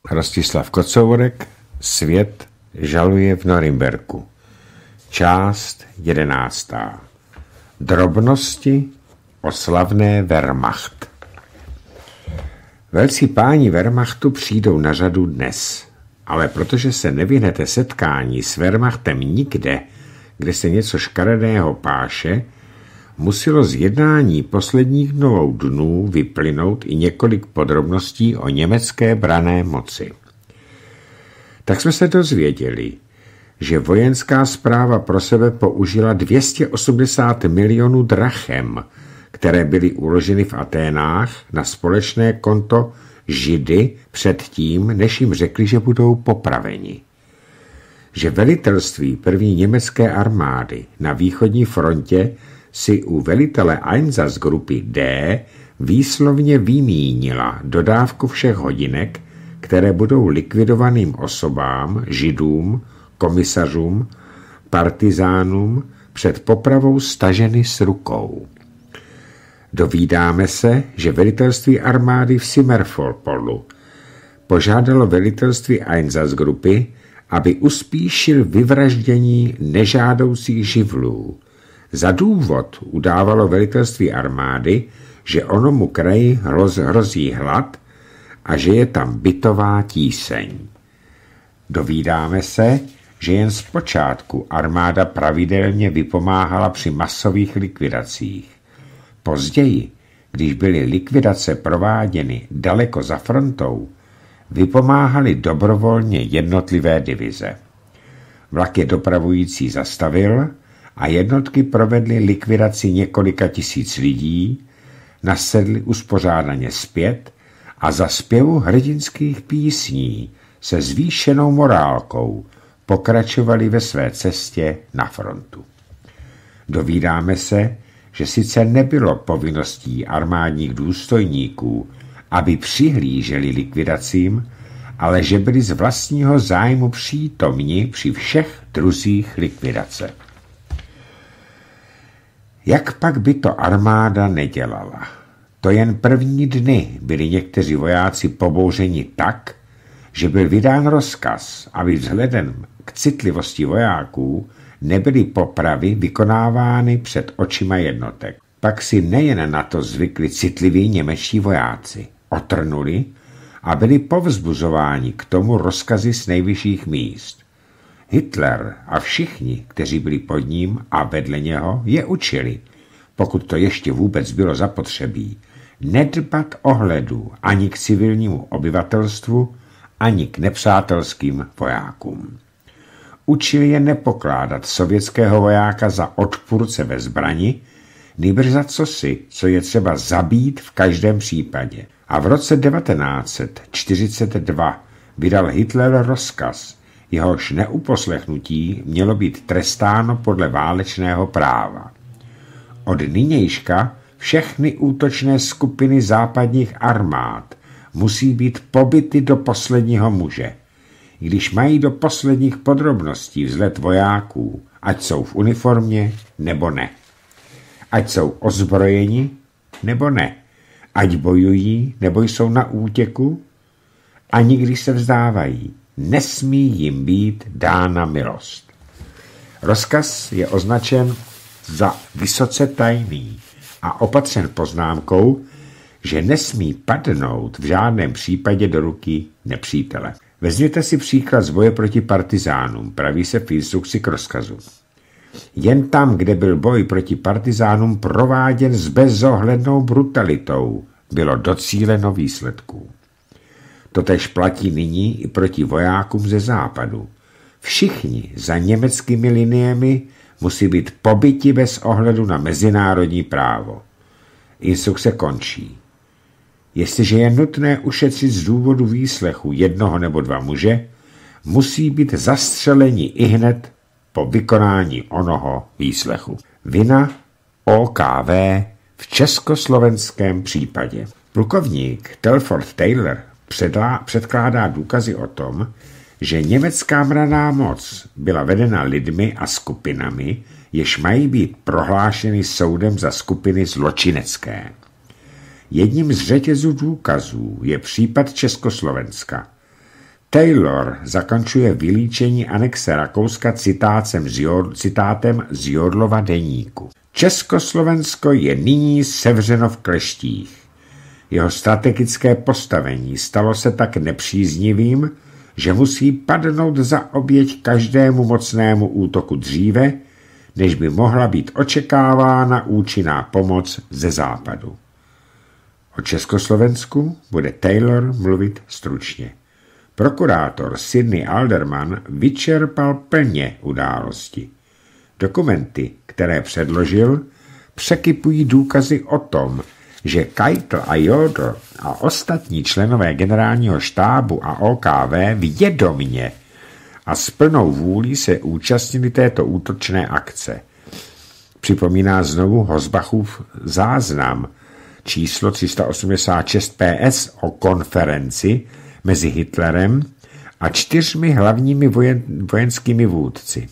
Rostislav Kocouvrek, Svět žaluje v Norimberku. Část 11. Drobnosti o slavné Wehrmacht. Velcí páni Wehrmachtu přijdou na řadu dnes, ale protože se nevyhnete setkání s Wehrmachtem nikde, kde se něco škaredého páše, muselo z jednání posledních dnů vyplynout i několik podrobností o německé branné moci. Tak jsme se dozvěděli, že vojenská správa pro sebe použila 280 milionů drachem, které byly uloženy v Aténách na společné konto Židy předtím, než jim řekli, že budou popraveni. Že velitelství první německé armády na východní frontě si u velitele Einsatzgrupy D výslovně vymínila dodávku všech hodinek, které budou likvidovaným osobám, židům, komisařům, partizánům před popravou staženy s rukou. Dovídáme se, že velitelství armády v Simferopolu požádalo velitelství Einsatzgrupy, aby uspíšil vyvraždění nežádoucích živlů. Za důvod udávalo velitelství armády, že onomu kraji hrozí hlad a že je tam bytová tíseň. Dovídáme se, že jen zpočátku armáda pravidelně vypomáhala při masových likvidacích. Později, když byly likvidace prováděny daleko za frontou, vypomáhaly dobrovolně jednotlivé divize. Vlak je dopravující zastavil a jednotky provedly likvidaci několika tisíc lidí, nasedly uspořádaně zpět a za zpěvu hrdinských písní se zvýšenou morálkou pokračovali ve své cestě na frontu. Dovídáme se, že sice nebylo povinností armádních důstojníků, aby přihlíželi likvidacím, ale že byli z vlastního zájmu přítomni při všech druzích likvidace. Jak pak by to armáda nedělala? To jen první dny byli někteří vojáci pobouřeni tak, že byl vydán rozkaz, aby vzhledem k citlivosti vojáků nebyly popravy vykonávány před očima jednotek. Pak si nejen na to zvykli citliví němečtí vojáci. Otrnuli a byli povzbuzováni k tomu rozkazy z nejvyšších míst. Hitler a všichni, kteří byli pod ním a vedle něho, je učili, pokud to ještě vůbec bylo zapotřebí, nedbat ohledu ani k civilnímu obyvatelstvu, ani k nepřátelským vojákům. Učili je nepokládat sovětského vojáka za odpůrce ve zbrani, nýbrž za cosi, co je třeba zabít v každém případě. A v roce 1942 vydal Hitler rozkaz, jehož neuposlechnutí mělo být trestáno podle válečného práva. Od nynějška všechny útočné skupiny západních armád musí být pobyty do posledního muže, i když mají do posledních podrobností vzhled vojáků, ať jsou v uniformě nebo ne. Ať jsou ozbrojeni nebo ne. Ať bojují nebo jsou na útěku, ani když se vzdávají, nesmí jim být dána milost. Rozkaz je označen za vysoce tajný a opatřen poznámkou, že nesmí padnout v žádném případě do ruky nepřítele. Vezměte si příklad z boje proti partizánům, praví se v instrukci k rozkazu. Jen tam, kde byl boj proti partizánům prováděn s bezohlednou brutalitou, bylo docíleno výsledků. Totéž platí nyní i proti vojákům ze západu. Všichni za německými liniemi musí být pobyti bez ohledu na mezinárodní právo. Instrukce končí. Jestliže je nutné ušetřit z důvodu výslechu jednoho nebo dva muže, musí být zastřeleni ihned po vykonání onoho výslechu. Vina OKV v československém případě. Plukovník Telford Taylor předkládá důkazy o tom, že německá branná moc byla vedena lidmi a skupinami, jež mají být prohlášeny soudem za skupiny zločinecké. Jedním z řetězu důkazů je případ Československa. Taylor zakončuje vylíčení anexe Rakouska citátem z Jodlova deníku. Československo je nyní sevřeno v kleštích. Jeho strategické postavení stalo se tak nepříznivým, že musí padnout za oběť každému mocnému útoku dříve, než by mohla být očekávána účinná pomoc ze západu. O Československu bude Taylor mluvit stručně. Prokurátor Sidney Alderman vyčerpal plně události. Dokumenty, které předložil, překypují důkazy o tom, že Keitel a Jodl a ostatní členové generálního štábu a OKV vědomně a s plnou vůlí se účastnili této útočné akce. Připomíná znovu Hosbachův záznam číslo 386 PS o konferenci mezi Hitlerem a 4 hlavními vojenskými vůdci.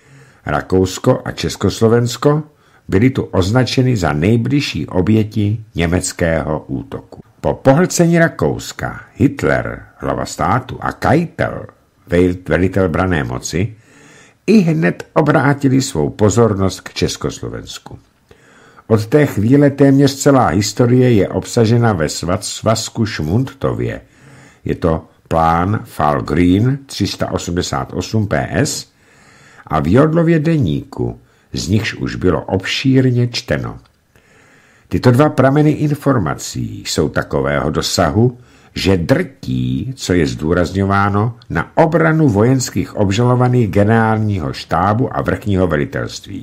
Rakousko a Československo byly tu označeny za nejbližší oběti německého útoku. Po pohlcení Rakouska Hitler, hlava státu, a Keitel, velitel branné moci, i hned obrátili svou pozornost k Československu. Od té chvíle téměř celá historie je obsažena ve svazku Šmundtově. Je to plán Fall Green 388 PS a v Jodlově deníku, z nichž už bylo obšírně čteno. Tyto 2 prameny informací jsou takového dosahu, že drtí, co je zdůrazňováno, na obranu vojenských obžalovaných generálního štábu a vrchního velitelství.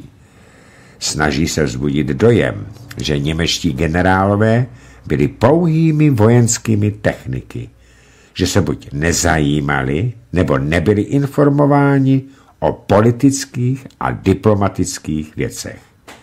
Snaží se vzbudit dojem, že němečtí generálové byli pouhými vojenskými techniky, že se buď nezajímali, nebo nebyli informováni o politických a diplomatických věcech.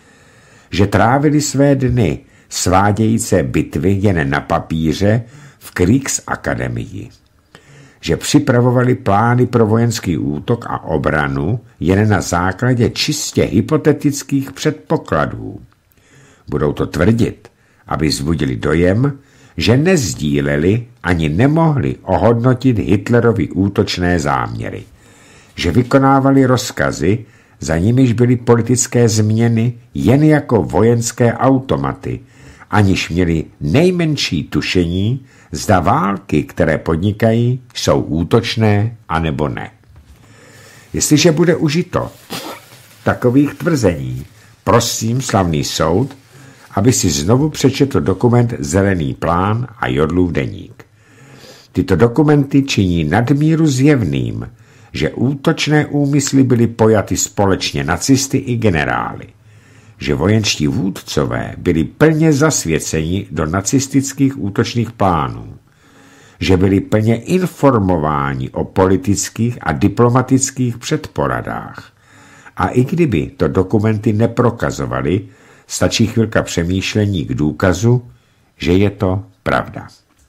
Že trávili své dny svádějící bitvy jen na papíře v Kriegsakademii. Že připravovali plány pro vojenský útok a obranu jen na základě čistě hypotetických předpokladů. Budou to tvrdit, aby vzbudili dojem, že nezdíleli ani nemohli ohodnotit Hitlerovy útočné záměry. Že vykonávali rozkazy, za nimiž byly politické změny jen jako vojenské automaty, aniž měli nejmenší tušení, zda války, které podnikají, jsou útočné anebo ne. Jestliže bude užito takových tvrzení, prosím slavný soud, aby si znovu přečetl dokument Zelený plán a Jodlův deník. Tyto dokumenty činí nadmíru zjevným, že útočné úmysly byly pojaty společně nacisty i generály, že vojenští vůdcové byli plně zasvěceni do nacistických útočných plánů, že byli plně informováni o politických a diplomatických předporadách. A i kdyby to dokumenty neprokazovaly, stačí chvilka přemýšlení k důkazu, že je to pravda.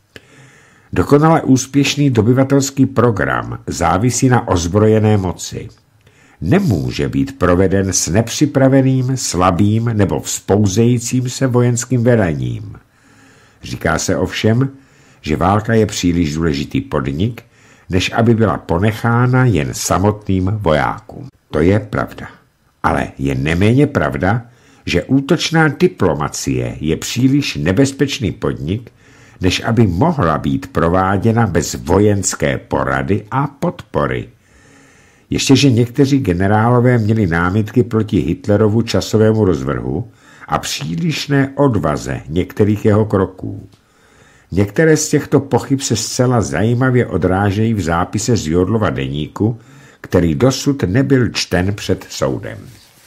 Dokonale úspěšný dobyvatelský program závisí na ozbrojené moci. Nemůže být proveden s nepřipraveným, slabým nebo vzpouzejícím se vojenským velením. Říká se ovšem, že válka je příliš důležitý podnik, než aby byla ponechána jen samotným vojákům. To je pravda. Ale je neméně pravda, že útočná diplomacie je příliš nebezpečný podnik, než aby mohla být prováděna bez vojenské porady a podpory. Ještěže někteří generálové měli námitky proti Hitlerovu časovému rozvrhu a přílišné odvaze některých jeho kroků. Některé z těchto pochyb se zcela zajímavě odrážejí v zápise z Jodlova deníku, který dosud nebyl čten před soudem.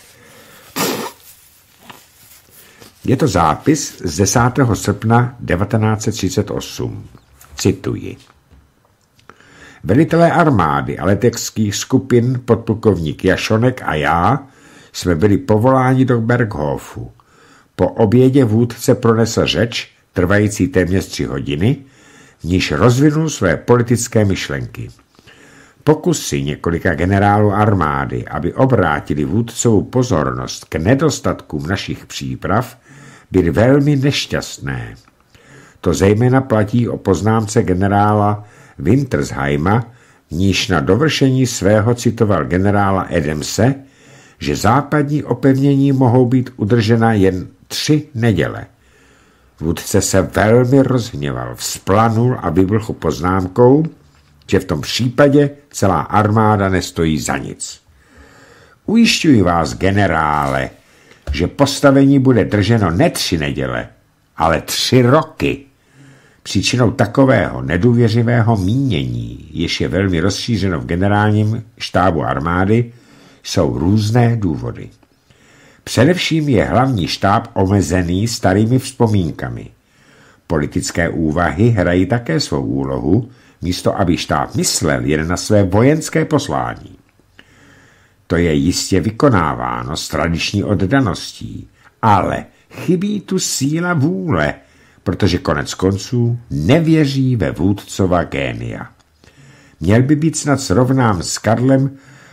Je to zápis z 10. srpna 1938. Cituji. Velitelé armády a leteckých skupin podplukovník Jašonek a já jsme byli povoláni do Berghofu. Po obědě vůdce pronesl řeč, trvající téměř 3 hodiny, v níž rozvinul své politické myšlenky. Pokusy několika generálů armády, aby obrátili vůdcovou pozornost k nedostatkům našich příprav, byly velmi nešťastné. To zejména platí o poznámce generála Wintersheima, níž na dovršení svého citoval generála Adamse, že západní opevnění mohou být udržena jen 3 neděle. Vůdce se velmi rozhněval, vzplanul a vybuchl poznámkou, že v tom případě celá armáda nestojí za nic. Ujišťuji vás, generále, že postavení bude drženo ne 3 neděle, ale 3 roky. Příčinou takového nedůvěřivého mínění, jež je velmi rozšířeno v generálním štábu armády, jsou různé důvody. Především je hlavní štáb omezený starými vzpomínkami. Politické úvahy hrají také svou úlohu, místo aby štáb myslel jen na své vojenské poslání. To je jistě vykonáváno s tradiční oddaností, ale chybí tu síla vůle, protože konec konců nevěří ve vůdcova génia. Měl by být snad srovnán s Karlem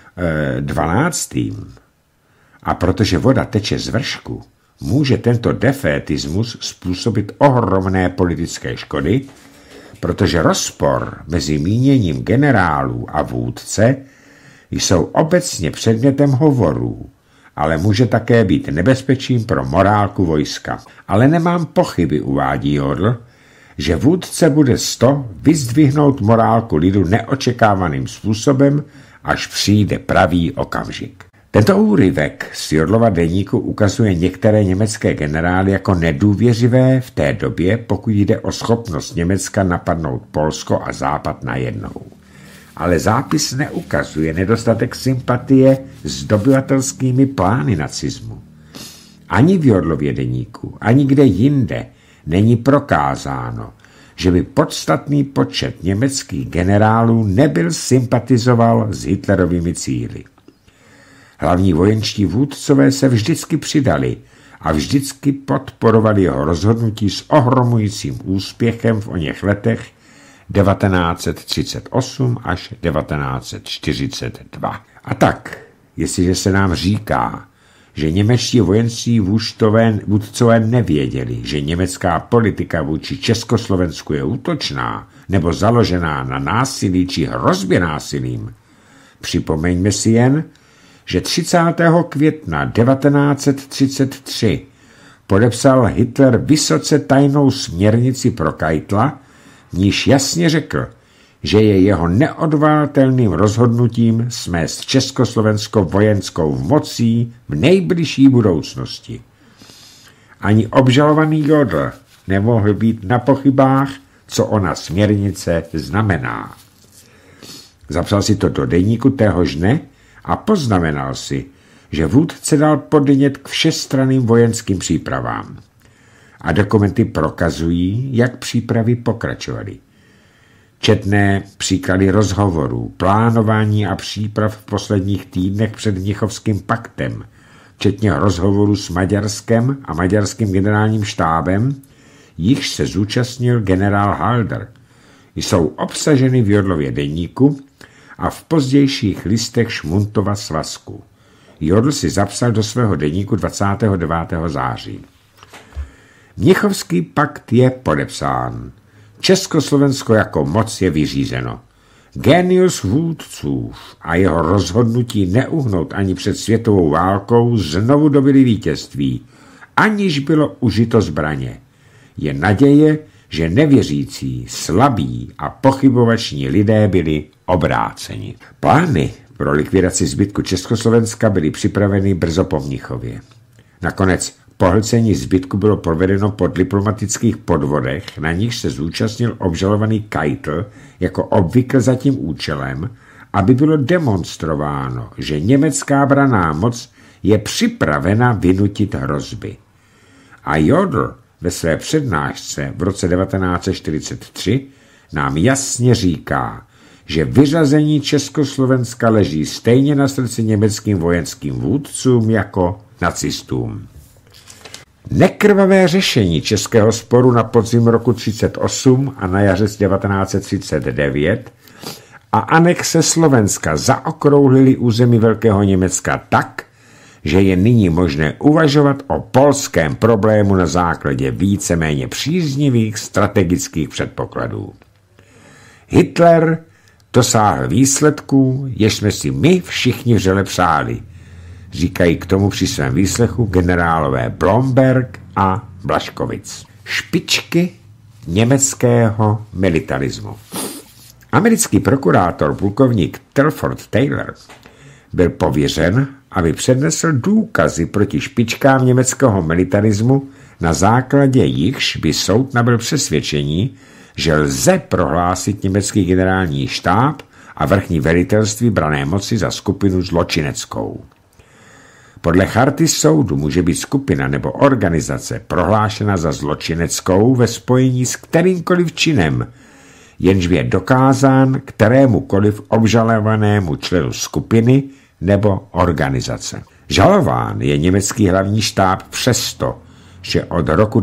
XII. A protože voda teče z vršku, může tento defétismus způsobit ohromné politické škody, protože rozpor mezi míněním generálů a vůdce jsou obecně předmětem hovorů, ale může také být nebezpečím pro morálku vojska. Ale nemám pochyby, uvádí Jodl, že vůdce bude vyzdvihnout morálku lidu neočekávaným způsobem, až přijde pravý okamžik. Tento úryvek z Jodlova deníku ukazuje některé německé generály jako nedůvěřivé v té době, pokud jde o schopnost Německa napadnout Polsko a Západ najednou. Ale zápis neukazuje nedostatek sympatie s dobyvatelskými plány nacismu. Ani v Jodlově deníku, ani kde jinde není prokázáno, že by podstatný počet německých generálů nebyl sympatizoval s Hitlerovými cíli. Hlavní vojenští vůdcové se vždycky přidali a vždycky podporovali jeho rozhodnutí s ohromujícím úspěchem v oněch letech 1938 až 1942. A tak, jestliže se nám říká, že němečtí vojenští vůdcové nevěděli, že německá politika vůči Československu je útočná nebo založená na násilí či hrozbě násilím, připomeňme si jen, že 30. května 1933 podepsal Hitler vysoce tajnou směrnici pro Keitla, v níž jasně řekl, že je jeho neodvolatelným rozhodnutím smést Československo vojenskou mocí v nejbližší budoucnosti. Ani obžalovaný Jodl nemohl být na pochybách, co ona směrnice znamená. Zapsal si to do deníku téhož dne a poznamenal si, že vůdce dal podnět k všestranným vojenským přípravám. A dokumenty prokazují, jak přípravy pokračovaly. Četné příklady rozhovorů, plánování a příprav v posledních týdnech před Mnichovským paktem, včetně rozhovorů s Maďarskem a maďarským generálním štábem, jichž se zúčastnil generál Halder, jsou obsaženy v Jodlově deníku a v pozdějších listech Šmuntova svazku. Jodl si zapsal do svého deníku 29. září. Mnichovský pakt je podepsán. Československo jako moc je vyřízeno. Génius vůdců a jeho rozhodnutí neuhnout ani před světovou válkou znovu dobyli vítězství, aniž bylo užito zbraně. Je naděje, že nevěřící, slabí a pochybovační lidé byli obráceni. Plány pro likvidaci zbytku Československa byly připraveny brzo po Mnichově. Nakonec pohlcení zbytku bylo provedeno po diplomatických podvodech, na nichž se zúčastnil obžalovaný Keitl jako obvykle za tím účelem, aby bylo demonstrováno, že německá branná moc je připravena vynutit hrozby. A Jodl ve své přednášce v roce 1943 nám jasně říká, že vyřazení Československa leží stejně na srdci německým vojenským vůdcům jako nacistům. Nekrvavé řešení českého sporu na podzim roku 1938 a na jaře 1939 a anexe Slovenska zaokrouhlili území Velkého Německa tak, že je nyní možné uvažovat o polském problému na základě víceméně příznivých strategických předpokladů. Hitler dosáhl výsledků, jež jsme si my všichni vřele přáli, říkají k tomu při svém výslechu generálové Blomberg a Blaškovic. Špičky německého militarismu. Americký prokurátor plukovník Telford Taylor byl pověřen, aby přednesl důkazy proti špičkám německého militarismu, na základě jichž by soud nabyl přesvědčení, že lze prohlásit německý generální štáb a vrchní velitelství branné moci za skupinu zločineckou. Podle charty soudu může být skupina nebo organizace prohlášena za zločineckou ve spojení s kterýmkoliv činem, jenž je dokázán kterémukoliv obžalovanému členu skupiny nebo organizace. Žalován je německý hlavní štáb přesto, že od roku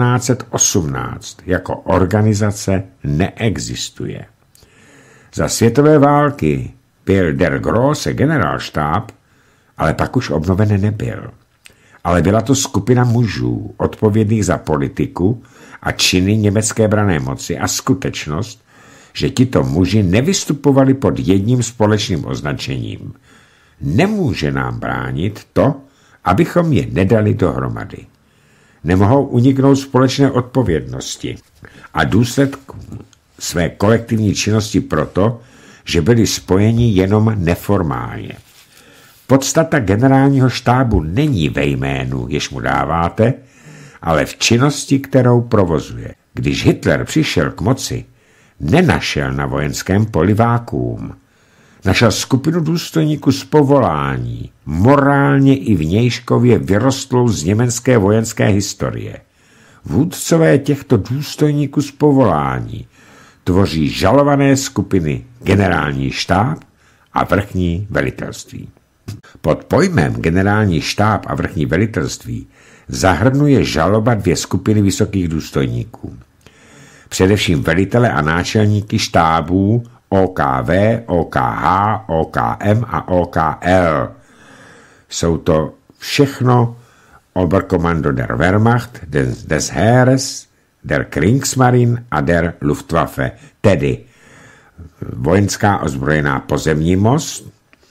1918 jako organizace neexistuje. Za světové války byl der Große generálštáb, ale pak už obnoven nebyl. Ale byla to skupina mužů odpovědných za politiku a činy německé branné moci a skutečnost, že tito muži nevystupovali pod jedním společným označením. Nemůže nám bránit to, abychom je nedali dohromady. Nemohou uniknout společné odpovědnosti a důsledku své kolektivní činnosti proto, že byli spojeni jenom neformálně. Podstata generálního štábu není ve jménu, jež mu dáváte, ale v činnosti, kterou provozuje. Když Hitler přišel k moci, nenašel na vojenském poli vákuum. Našel skupinu důstojníků z povolání, morálně i vnějškově vyrostlou z německé vojenské historie. Vůdcové těchto důstojníků z povolání tvoří žalované skupiny generální štáb a vrchní velitelství. Pod pojmem generální štáb a vrchní velitelství zahrnuje žaloba dvě skupiny vysokých důstojníků. Především velitele a náčelníky štábů OKV, OKH, OKM a OKL. Jsou to všechno Oberkommando der Wehrmacht, des Heeres, der Kriegsmarine a der Luftwaffe, tedy vojenská ozbrojená pozemní moc,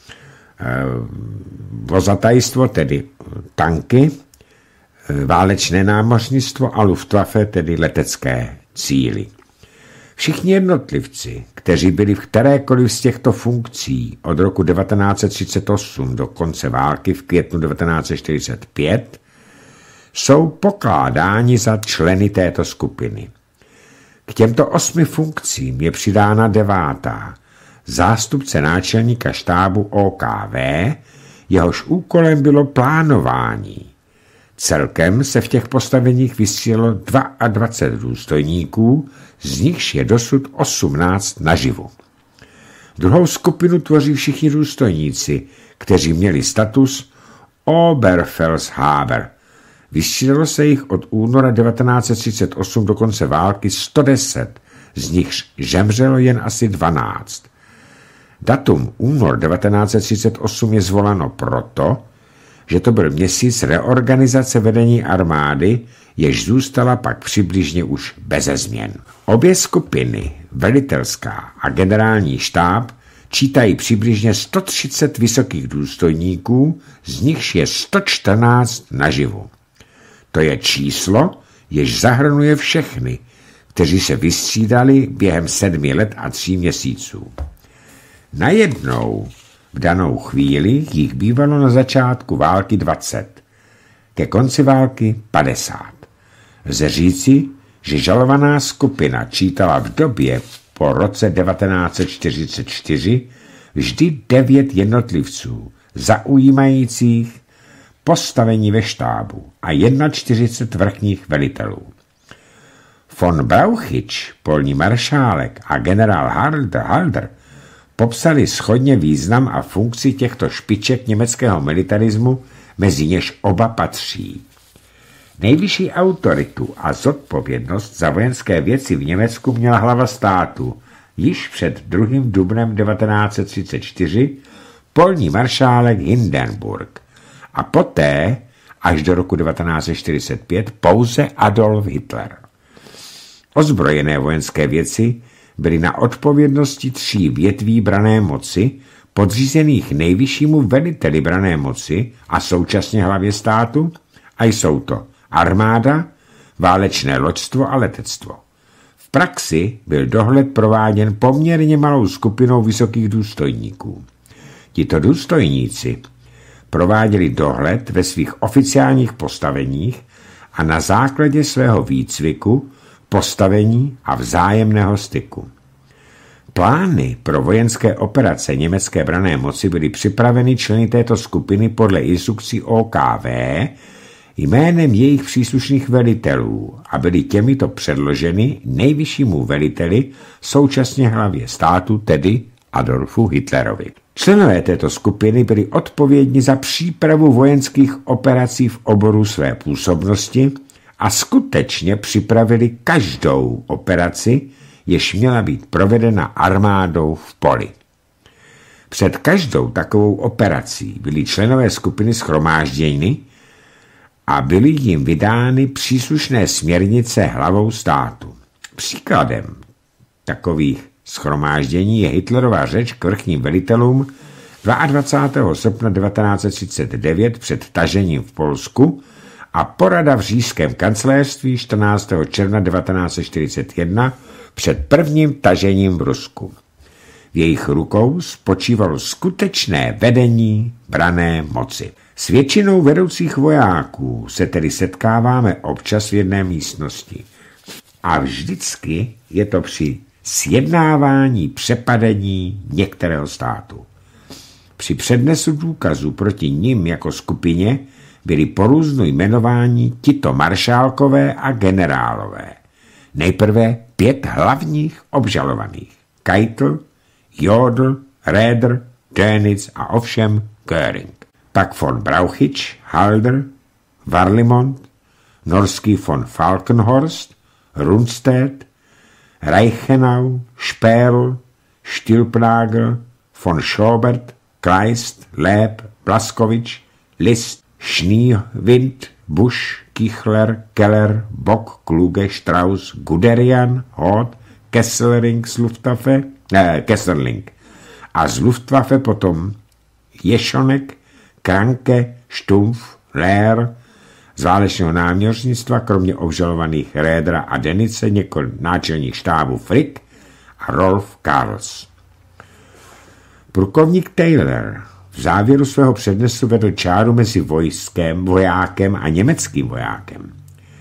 vozatajstvo, tedy tanky, válečné námořnictvo a Luftwaffe, tedy letecké síly. Všichni jednotlivci, kteří byli v kterékoliv z těchto funkcí od roku 1938 do konce války v květnu 1945, jsou pokládáni za členy této skupiny. K těmto 8 funkcím je přidána 9. zástupce náčelníka štábu OKV, jehož úkolem bylo plánování. Celkem se v těch postaveních vysílalo 22 důstojníků, z nichž je dosud 18 naživu. Druhou skupinu tvoří všichni důstojníci, kteří měli status Oberfeldhaber. Vysílalo se jich od února 1938 do konce války 110, z nichž žemřelo jen asi 12. Datum únor 1938 je zvoleno proto, že to byl měsíc reorganizace vedení armády, jež zůstala pak přibližně už beze změn. Obě skupiny, velitelská a generální štáb, čítají přibližně 130 vysokých důstojníků, z nichž je 114 naživu. To je číslo, jež zahrnuje všechny, kteří se vystřídali během 7 let a 3 měsíců. Najednou v danou chvíli jich bývalo na začátku války 20, ke konci války 50. Lze říci, že žalovaná skupina čítala v době po roce 1944 vždy 9 jednotlivců zaujímajících postavení ve štábu a 41 vrchních velitelů. Von Brauchitsch, polní maršálek a generál Halder popsali shodně význam a funkci těchto špiček německého militarismu, mezi něž oba patří. Nejvyšší autoritu a zodpovědnost za vojenské věci v Německu měla hlava státu již před 2. dubnem 1934 polní maršálek Hindenburg a poté až do roku 1945 pouze Adolf Hitler. Ozbrojené vojenské věci byli na odpovědnosti 3 větví branné moci, podřízených nejvyššímu veliteli branné moci a současně hlavě státu, a jsou to armáda, válečné loďstvo a letectvo. V praxi byl dohled prováděn poměrně malou skupinou vysokých důstojníků. Tito důstojníci prováděli dohled ve svých oficiálních postaveních a na základě svého výcviku, postavení a vzájemného styku. Plány pro vojenské operace německé branné moci byly připraveny členy této skupiny podle instrukcí OKV jménem jejich příslušných velitelů a byly těmito předloženy nejvyššímu veliteli, současně hlavě státu, tedy Adolfu Hitlerovi. Členové této skupiny byli odpovědní za přípravu vojenských operací v oboru své působnosti a skutečně připravili každou operaci, jež měla být provedena armádou v poli. Před každou takovou operací byli členové skupiny shromážděni a byly jim vydány příslušné směrnice hlavou státu. Příkladem takových shromáždění je Hitlerova řeč k vrchním velitelům 22. srpna 1939 před tažením v Polsku a porada v říšském kancléřství 14. června 1941 před prvním tažením v Rusku. V jejich rukou spočívalo skutečné vedení branné moci. S většinou vedoucích vojáků se tedy setkáváme občas v jedné místnosti. A vždycky je to při sjednávání přepadení některého státu. Při přednesu důkazů proti nim jako skupině byli porůzno jmenováni tito maršálkové a generálové. Nejprve 5 hlavních obžalovaných. Keitel, Jodl, Raeder, Dönitz a ovšem Göring. Pak von Brauchitsch, Halder, Warlimont, norský von Falkenhorst, Rundstedt, Reichenau, Sperl, Stilpnagel, von Schobert, Kleist, Loeb, Blaskowitsch, List, Schneewind, Busch, Kichler, Keller, Bock, Kluge, Strauss, Guderian, Hoth, Kesselring z Luftwaffe, Kesselring. A z Luftwaffe potom Ješonek, Kranke, Stumpf, Lehr, z válečného námořnictva, kromě obžalovaných Raedera a Denice, několik náčelních štábů Frick a Rolf Karls. Plukovník Taylor v závěru svého přednesu vedl čáru mezi vojákem a německým vojákem.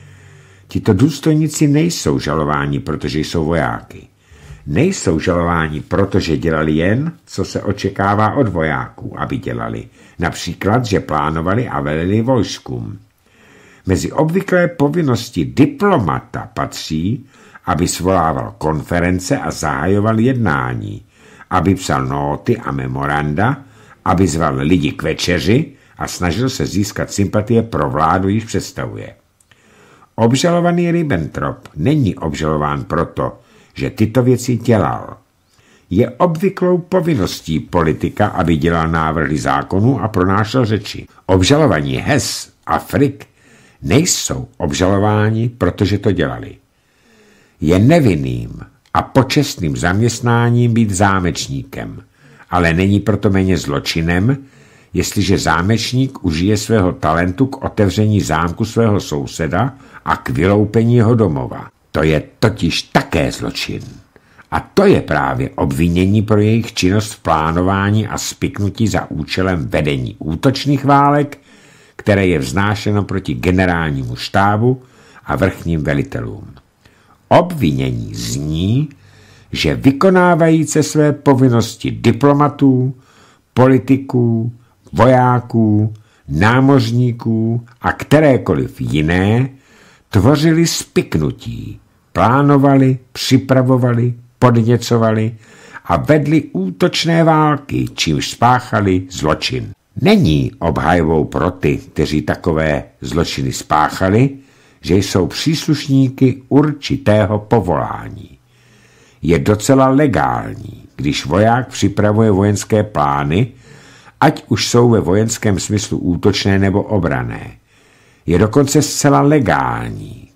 Tito důstojníci nejsou žalováni, protože jsou vojáky. Nejsou žalováni, protože dělali jen, co se očekává od vojáků, aby dělali. Například, že plánovali a velili vojskům. Mezi obvyklé povinnosti diplomata patří, aby svolával konference a zahajoval jednání, aby psal nóty a memoranda, aby zval lidi k večeři a snažil se získat sympatie pro vládu, již představuje. Obžalovaný Ribbentrop není obžalován proto, že tyto věci dělal. Je obvyklou povinností politika, aby dělal návrhy zákonů a pronášel řeči. Obžalovaní Hess a Frick nejsou obžalováni, protože to dělali. Je nevinným a počestným zaměstnáním být zámečníkem, ale není proto méně zločinem, jestliže zámečník užije svého talentu k otevření zámku svého souseda a k vyloupení jeho domova. To je totiž také zločin. A to je právě obvinění pro jejich činnost v plánování a spiknutí za účelem vedení útočných válek, které je vznášeno proti generálnímu štábu a vrchním velitelům. Obvinění zní, že vykonávajíce své povinnosti diplomatů, politiků, vojáků, námořníků a kterékoliv jiné tvořili spiknutí, plánovali, připravovali, podněcovali a vedli útočné války, čímž spáchali zločin. Není obhajbou pro ty, kteří takové zločiny spáchali, že jsou příslušníky určitého povolání. Je docela legální, když voják připravuje vojenské plány, ať už jsou ve vojenském smyslu útočné nebo obranné. Je dokonce zcela legální,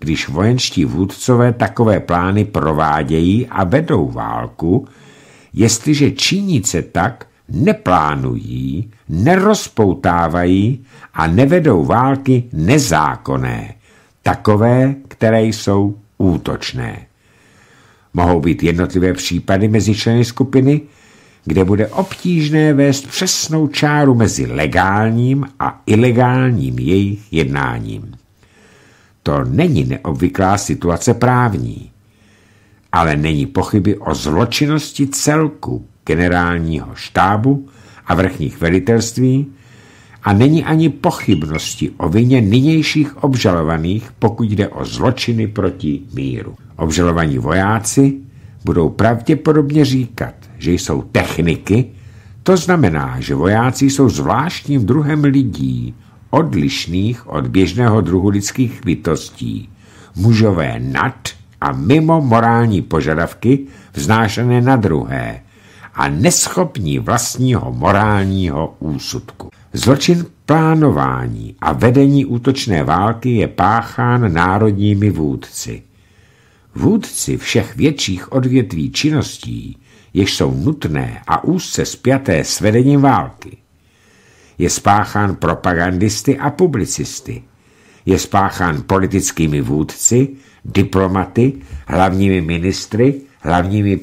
když vojenští vůdcové takové plány provádějí a vedou válku, jestliže činí se tak, neplánují, nerozpoutávají a nevedou války nezákonné, takové, které jsou útočné. Mohou být jednotlivé případy mezi členy skupiny, kde bude obtížné vést přesnou čáru mezi legálním a ilegálním jejich jednáním. To není neobvyklá situace právní, ale není pochyby o zločinnosti celku generálního štábu a vrchních velitelství a není ani pochybnosti o vině nynějších obžalovaných, pokud jde o zločiny proti míru. Obžalovaní vojáci budou pravděpodobně říkat, že jsou techniky, to znamená, že vojáci jsou zvláštním druhem lidí, odlišných od běžného druhu lidských bytostí, mužové nad a mimo morální požadavky vznášené na druhé a neschopní vlastního morálního úsudku. Zločin plánování a vedení útočné války je páchán národními vůdci. Vůdci všech větších odvětví činností, jež jsou nutné a úzce spjaté s vedením války. Je spáchán propagandisty a publicisty. Je spáchán politickými vůdci, diplomaty, hlavními ministry, hlavními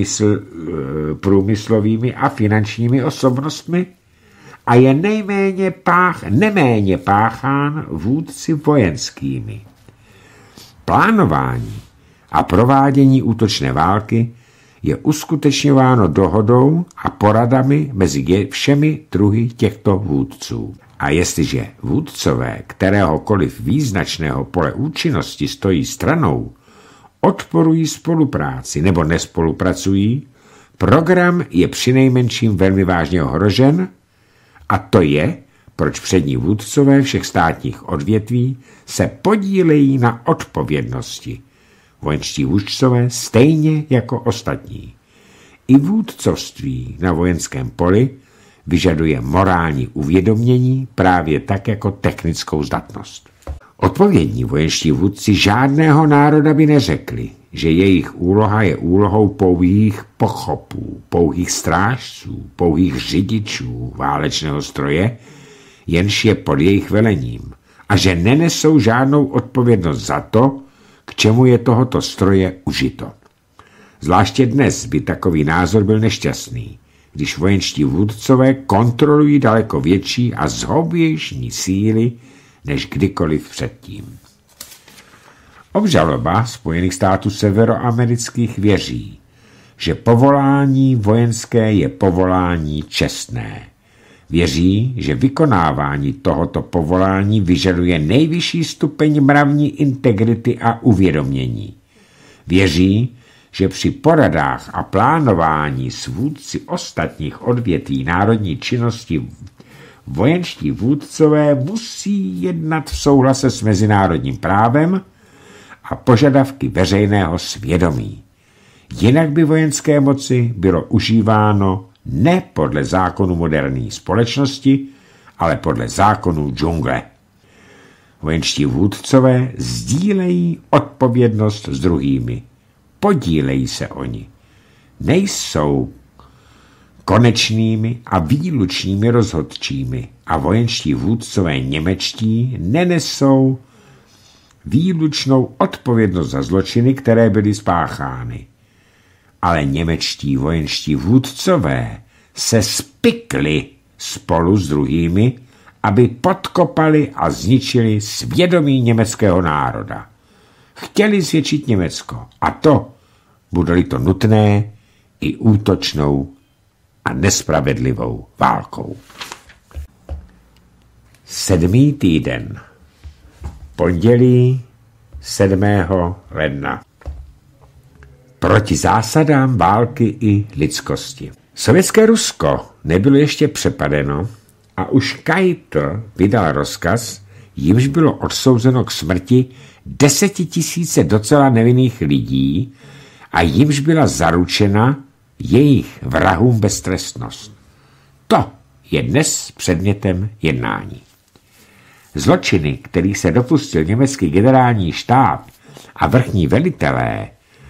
průmyslovými a finančními osobnostmi a je neméně páchán vůdci vojenskými. Plánování a provádění útočné války je uskutečňováno dohodou a poradami mezi všemi druhy těchto vůdců. A jestliže vůdcové kteréhokoliv význačného pole účinnosti stojí stranou, odporují spolupráci nebo nespolupracují, program je přinejmenším velmi vážně ohrožen a to je, proč přední vůdcové všech státních odvětví se podílejí na odpovědnosti. Vojenští vůdcové stejně jako ostatní. I vůdcovství na vojenském poli vyžaduje morální uvědomění právě tak jako technickou zdatnost. Odpovědní vojenští vůdci žádného národa by neřekli, že jejich úloha je úlohou pouhých pochopů, pouhých strážců, pouhých řidičů válečného stroje, jenž je pod jejich velením, a že nenesou žádnou odpovědnost za to, k čemu je tohoto stroje užito. Zvláště dnes by takový názor byl nešťastný, když vojenští vůdcové kontrolují daleko větší a zhoubější síly než kdykoliv předtím. Obžaloba Spojených států severoamerických věří, že povolání vojenské je povolání čestné. Věří, že vykonávání tohoto povolání vyžaduje nejvyšší stupeň mravní integrity a uvědomění. Věří, že při poradách a plánování s vůdci ostatních odvětví národní činnosti vojenští vůdcové musí jednat v souhlase s mezinárodním právem a požadavky veřejného svědomí. Jinak by vojenské moci bylo užíváno ne podle zákonu moderní společnosti, ale podle zákonů džungle. Vojenští vůdcové sdílejí odpovědnost s druhými. Podílejí se oni. Nejsou konečnými a výlučnými rozhodčími a vojenští vůdcové němečtí nenesou výlučnou odpovědnost za zločiny, které byly spáchány. Ale němečtí vojenští vůdcové se spikli spolu s druhými, aby podkopali a zničili svědomí německého národa. Chtěli zvětšit Německo a to, bude-li to nutné, i útočnou a nespravedlivou válkou. 7. týden. Pondělí 7. ledna. Proti zásadám války i lidskosti. Sovětské Rusko nebylo ještě přepadeno a už Keitel vydal rozkaz, jimž bylo odsouzeno k smrti 10 000 docela nevinných lidí a jimž byla zaručena jejich vrahům beztrestnost. To je dnes předmětem jednání. Zločiny, kterých se dopustil německý generální štáb a vrchní velitelé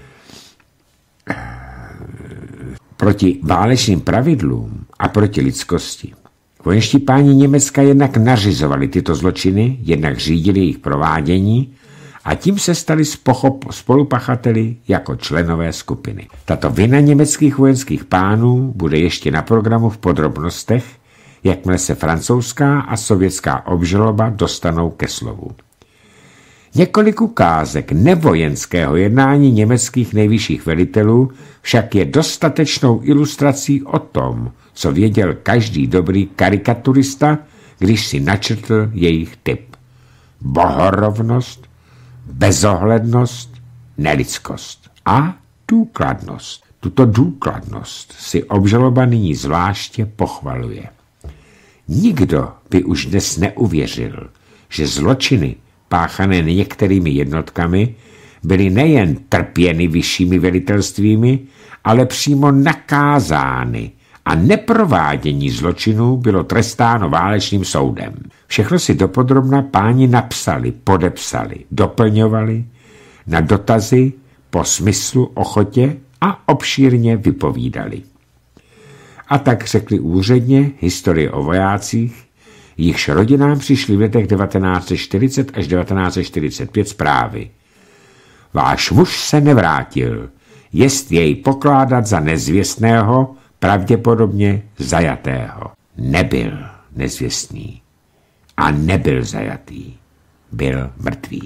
proti válečným pravidlům a proti lidskosti. Vojenští páni Německa jednak nařizovali tyto zločiny, jednak řídili jejich provádění a tím se stali spolupachateli jako členové skupiny. Tato vina německých vojenských pánů bude ještě na programu v podrobnostech, jakmile se francouzská a sovětská obžaloba dostanou ke slovu. Několik ukázek nevojenského jednání německých nejvyšších velitelů však je dostatečnou ilustrací o tom, co věděl každý dobrý karikaturista, když si načrtl jejich typ. Bohorovnost, bezohlednost, nelidskost a důkladnost. Tuto důkladnost si obžaloba nyní zvláště pochvaluje. Nikdo by už dnes neuvěřil, že zločiny páchané některými jednotkami byly nejen trpěny vyššími velitelstvími, ale přímo nakázány a neprovádění zločinů bylo trestáno válečným soudem. Všechno si dopodrobna páni napsali, podepsali, doplňovali na dotazy po smyslu, ochotě a obšírně vypovídali. A tak řekli úředně historie o vojácích, jichž rodinám přišly v letech 1940 až 1945 zprávy. Váš muž se nevrátil, jest jej pokládat za nezvěstného, pravděpodobně zajatého. Nebyl nezvěstný a nebyl zajatý, byl mrtvý.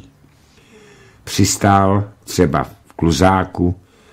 Přistál třeba v Kluzáku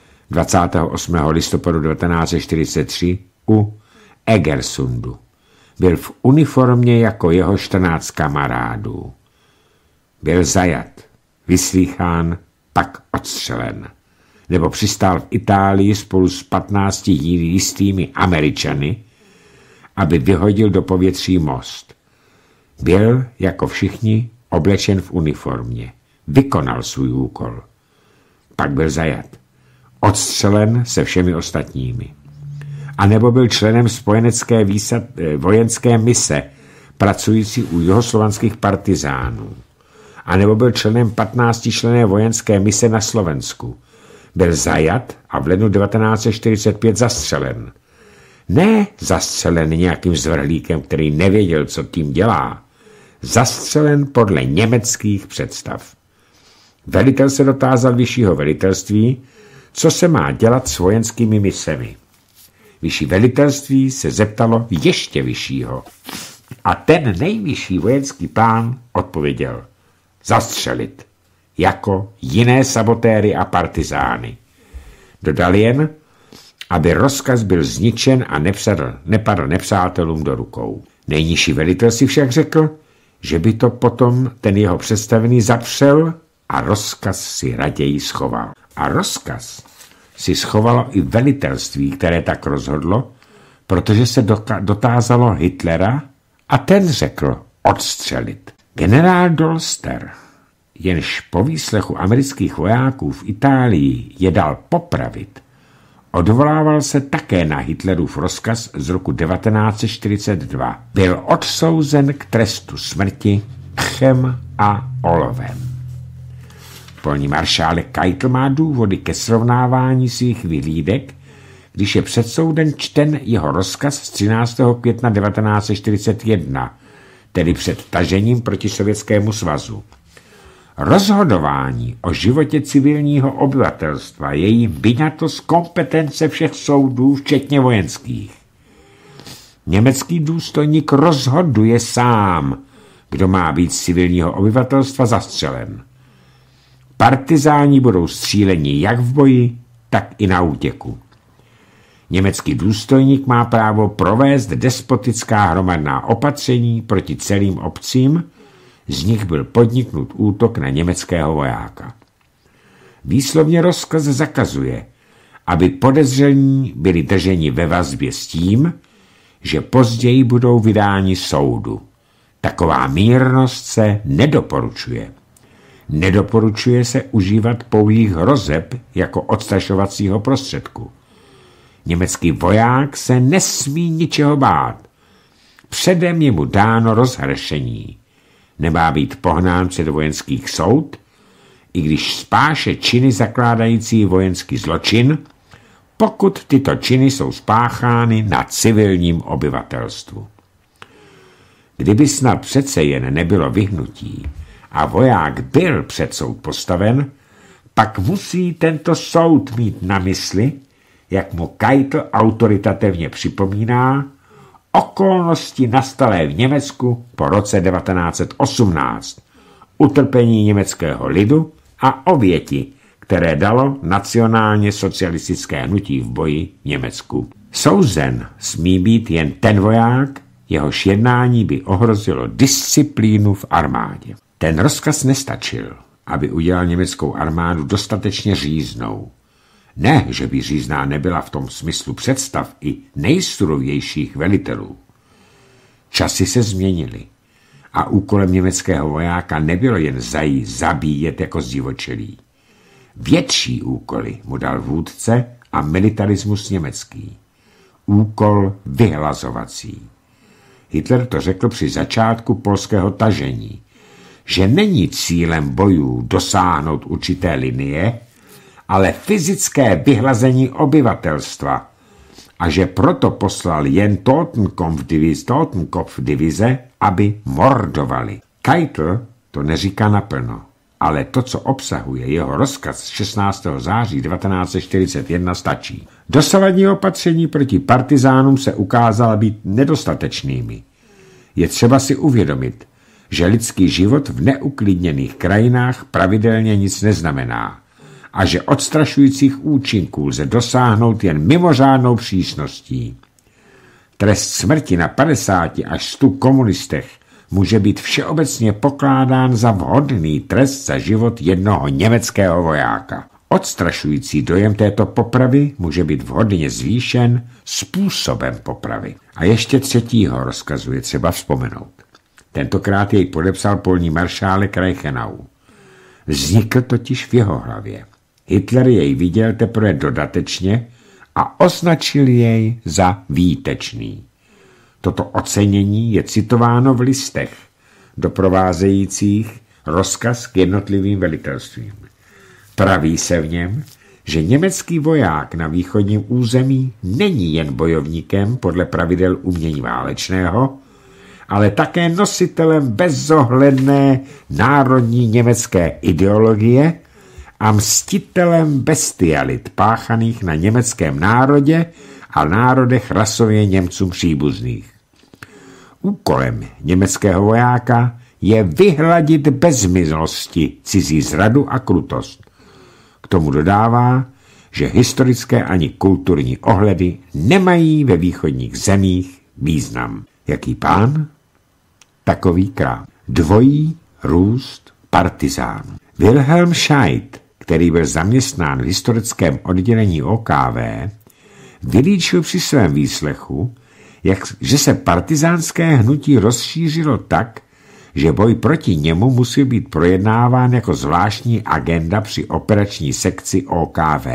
28. listopadu 1943 u Egersundu. Byl v uniformě jako jeho 14 kamarádů. Byl zajat, vyslýchán, pak odstřelen. Nebo přistál v Itálii spolu s 15 jistými Američany, aby vyhodil do povětří most. Byl, jako všichni, oblečen v uniformě. Vykonal svůj úkol. Pak byl zajat. Odstřelen se všemi ostatními. A nebo byl členem spojenecké vojenské mise, pracující u jihoslovanských partizánů. A nebo byl členem 15členné vojenské mise na Slovensku. Byl zajat a v lednu 1945 zastřelen. Ne zastřelen nějakým zvrhlíkem, který nevěděl, co tím dělá. Zastřelen podle německých představ. Velitel se dotázal vyššího velitelství, co se má dělat s vojenskými misemi. Vyšší velitelství se zeptalo ještě vyššího. A ten nejvyšší vojenský pán odpověděl: zastřelit, jako jiné sabotéry a partizány. Dodal jen, aby rozkaz byl zničen a nepadl nepřátelům do rukou. Nejnižší velitel si však řekl, že by to potom ten jeho představený zapřel a rozkaz si raději schoval. A rozkaz si schovalo i velitelství, které tak rozhodlo, protože se dotázalo Hitlera a ten řekl odstřelit. Generál Dolster, jenž po výslechu amerických vojáků v Itálii je dal popravit, odvolával se také na Hitlerův rozkaz z roku 1942. Byl odsouzen k trestu smrti kchem a olovem. Polní maršálek Keitel má důvody ke srovnávání svých vyhlídek, když je před soudem čten jeho rozkaz z 13. května 1941, tedy před tažením proti Sovětskému svazu. Rozhodování o životě civilního obyvatelstva je jim vyňato z kompetence všech soudů, včetně vojenských. Německý důstojník rozhoduje sám, kdo má být z civilního obyvatelstva zastřelen. Partizáni budou stříleni jak v boji, tak i na útěku. Německý důstojník má právo provést despotická hromadná opatření proti celým obcím, z nich byl podniknut útok na německého vojáka. Výslovně rozkaz zakazuje, aby podezření byli drženi ve vazbě s tím, že později budou vydáni soudu. Taková mírnost se nedoporučuje. Nedoporučuje se užívat pouhých hrozeb jako odstrašovacího prostředku. Německý voják se nesmí ničeho bát. Předem je mu dáno rozhršení. nemá být pohnán před vojenský soud, i když spáše činy zakládající vojenský zločin, pokud tyto činy jsou spáchány na civilním obyvatelstvu. Kdyby snad přece jen nebylo vyhnutí a voják byl před soud postaven, pak musí tento soud mít na mysli, jak mu Keitel autoritativně připomíná, okolnosti nastalé v Německu po roce 1918, utrpení německého lidu a oběti, které dalo nacionálně socialistické hnutí v boji v Německu. Souzen smí být jen ten voják, jehož jednání by ohrozilo disciplínu v armádě. Ten rozkaz nestačil, aby udělal německou armádu dostatečně říznou. Ne, že by řízná nebyla v tom smyslu představ i nejsurovějších velitelů. Časy se změnily a úkolem německého vojáka nebylo jen zabíjet jako zdivočelý. Větší úkoly mu dal vůdce a militarismus německý. Úkol vyhlazovací. Hitler to řekl při začátku polského tažení, že není cílem bojů dosáhnout určité linie, ale fyzické vyhlazení obyvatelstva a že proto poslal jen Totenkopf divize, aby mordovali. Keitel to neříká naplno, ale to, co obsahuje jeho rozkaz z 16. září 1941, stačí. Dosavadní opatření proti partizánům se ukázala být nedostatečnými. Je třeba si uvědomit, že lidský život v neuklidněných krajinách pravidelně nic neznamená a že odstrašujících účinků lze dosáhnout jen mimořádnou přísností. Trest smrti na 50 až 100 komunistech může být všeobecně pokládán za vhodný trest za život jednoho německého vojáka. Odstrašující dojem této popravy může být vhodně zvýšen způsobem popravy. A ještě třetího rozkazu je třeba vzpomenout. Tentokrát jej podepsal polní maršálek Reichenau. Vznikl totiž v jeho hlavě. Hitler jej viděl teprve dodatečně a označil jej za výtečný. Toto ocenění je citováno v listech, doprovázejících rozkaz k jednotlivým velitelstvím. Praví se v něm, že německý voják na východním území není jen bojovníkem podle pravidel umění válečného, ale také nositelem bezohledné národní německé ideologie a mstitelem bestialit páchaných na německém národě a národech rasově Němcům příbuzných. Úkolem německého vojáka je vyhladit bez milosti cizí zradu a krutost. K tomu dodává, že historické ani kulturní ohledy nemají ve východních zemích význam. Jaký pán? Takový král. Dvojí růst partizánů. Wilhelm Scheidt, který byl zaměstnán v historickém oddělení OKV, vylíčil při svém výslechu, že se partizánské hnutí rozšířilo tak, že boj proti němu musí být projednáván jako zvláštní agenda při operační sekci OKV.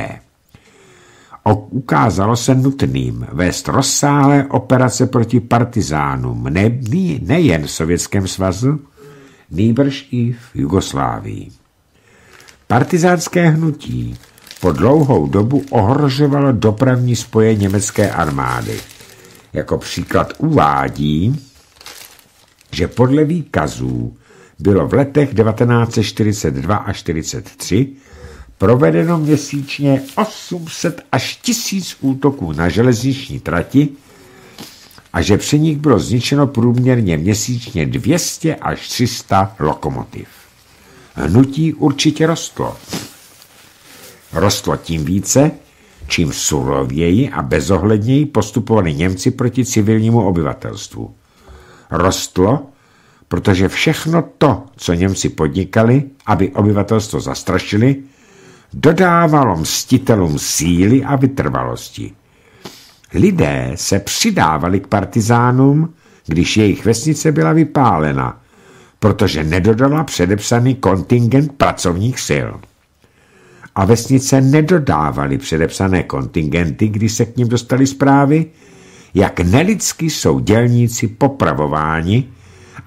Ukázalo se nutným vést rozsáhlé operace proti partizánům nejen v Sovětském svazu, nýbrž i v Jugoslávii. Partizánské hnutí po dlouhou dobu ohrožovalo dopravní spoje německé armády. Jako příklad uvádí, že podle výkazů bylo v letech 1942 a 1943 provedeno měsíčně 800 až 1000 útoků na železniční trati a že při nich bylo zničeno průměrně měsíčně 200 až 300 lokomotiv. Hnutí určitě rostlo. Rostlo tím více, čím surověji a bezohledněji postupovali Němci proti civilnímu obyvatelstvu. Rostlo, protože všechno to, co Němci podnikali, aby obyvatelstvo zastrašili, dodávalo mstitelům síly a vytrvalosti. Lidé se přidávali k partizánům, když jejich vesnice byla vypálena, protože nedodala předepsaný kontingent pracovních sil. A vesnice nedodávaly předepsané kontingenty, když se k nim dostaly zprávy, jak nelidsky jsou dělníci popravováni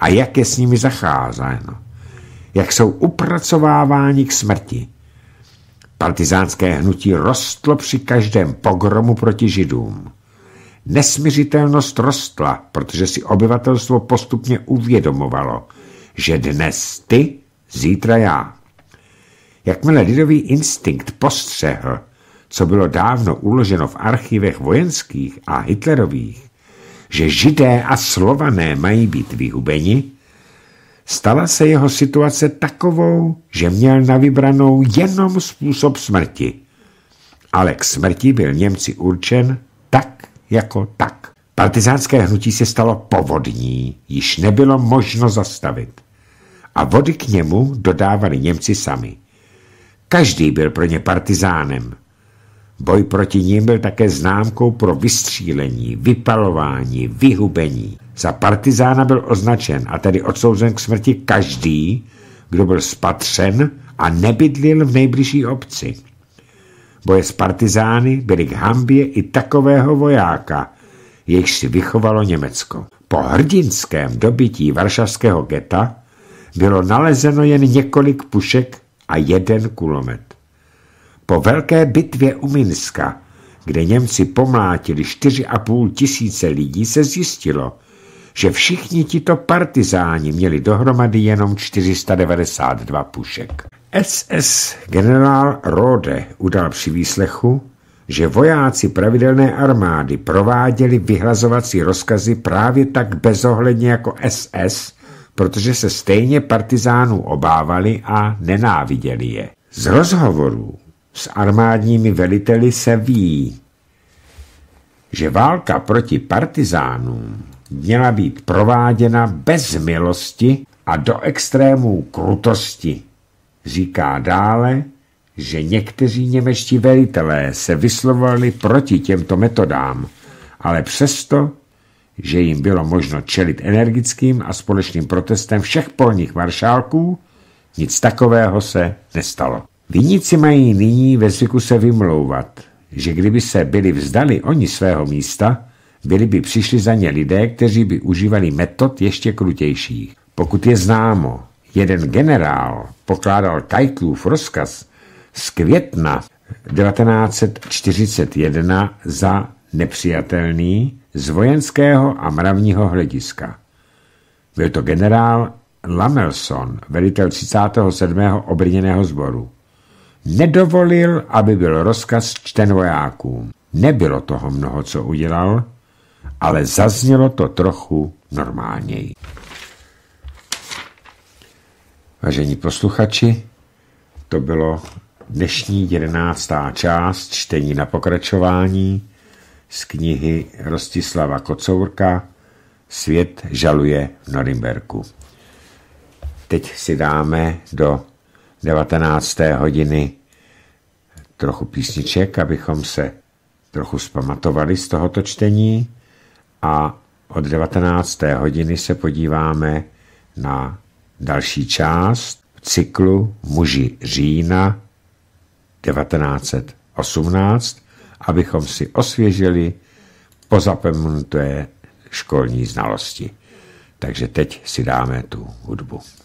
a jak je s nimi zacházeno, jak jsou upracováváni k smrti. Partizánské hnutí rostlo při každém pogromu proti Židům. Nesmiřitelnost rostla, protože si obyvatelstvo postupně uvědomovalo, že dnes ty, zítra já. Jakmile lidový instinkt postřehl, co bylo dávno uloženo v archivech vojenských a hitlerových, že Židé a Slované mají být vyhubeni, stala se jeho situace takovou, že měl na vybranou jenom způsob smrti. Ale k smrti byl Němci určen tak jako tak. Partizánské hnutí se stalo povodní, již nebylo možno zastavit. A vody k němu dodávali Němci sami. Každý byl pro ně partizánem. Boj proti nim byl také známkou pro vystřílení, vypalování, vyhubení. Za partizána byl označen a tedy odsouzen k smrti každý, kdo byl spatřen a nebydlil v nejbližší obci. Boje s partizány byly k hanbě i takového vojáka, jejichž si vychovalo Německo. Po hrdinském dobytí varšavského geta bylo nalezeno jen několik pušek a jeden kulomet. Po velké bitvě u Minska, kde Němci pomlátili 4,5 tisíce lidí, se zjistilo, že všichni tito partizáni měli dohromady jenom 492 pušek. SS generál Rode udal při výslechu, že vojáci pravidelné armády prováděli vyhlazovací rozkazy právě tak bezohledně jako SS, protože se stejně partizánů obávali a nenáviděli je. Z rozhovorů s armádními veliteli se ví, že válka proti partizánům měla být prováděna bez milosti a do extrémů krutosti. Říká dále, že někteří němečtí velitelé se vyslovovali proti těmto metodám, ale přesto, že jim bylo možno čelit energickým a společným protestem všech polních maršálků, nic takového se nestalo. Viníci mají nyní ve zvyku se vymlouvat, že kdyby se byli vzdali oni svého místa, byli by přišli za ně lidé, kteří by užívali metod ještě krutějších. Pokud je známo, jeden generál pokládal Keitlův rozkaz z května 1941 za nepřijatelný z vojenského a mravního hlediska. Byl to generál Lamelson, velitel 37. obrněného sboru. Nedovolil, aby byl rozkaz čten vojákům. Nebylo toho mnoho, co udělal, ale zaznělo to trochu normálněji. Vážení posluchači, to bylo dnešní 11. část čtení na pokračování z knihy Rostislava Kocourka Svět žaluje v Norimberku. Teď si dáme do 19. hodiny trochu písniček, abychom se trochu zpamatovali z tohoto čtení, a od 19. hodiny se podíváme na další část cyklu Muži října 1918, abychom si osvěžili pozapomenuté školní znalosti. Takže teď si dáme tu hudbu.